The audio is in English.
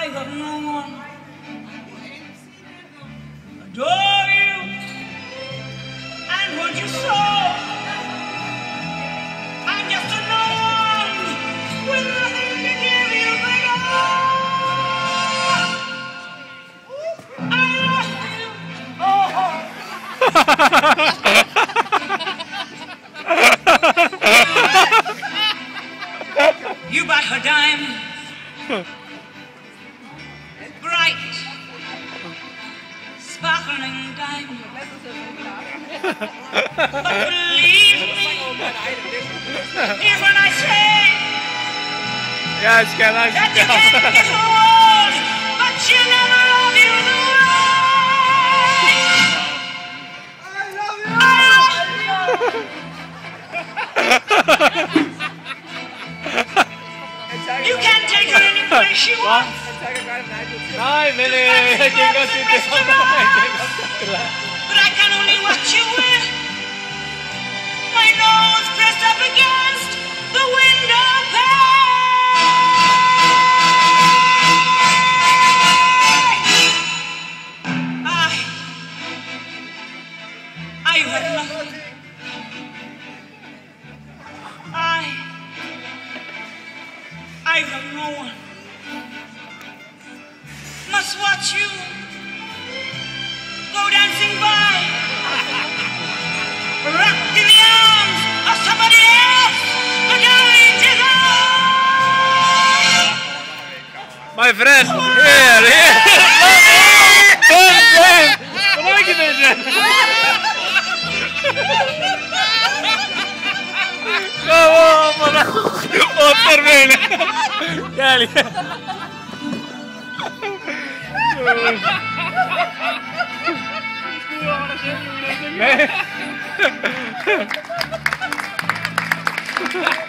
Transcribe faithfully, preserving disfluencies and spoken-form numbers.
I have no one. Adore you, and what you saw. I'm just a no one with nothing to give you but all. I love you. Oh. You buy her diamonds, bright, sparkling diamonds. But believe me, here's what I say. Yes, can I that you can get old, but you never love you the way. I love you. I love you. You can take her any place you want. Nine minutes. I can go to the But I can only watch you with my nose pressed up against the window pane. I, I have nothing. I, I have no one. Must watch you go dancing by, wrapped in the arms of somebody else, but going to go. My friend, here, here. Ben, Ben. Buna gideceğim. Tamam, bana. Otur böyle. Gel, gel. Ne?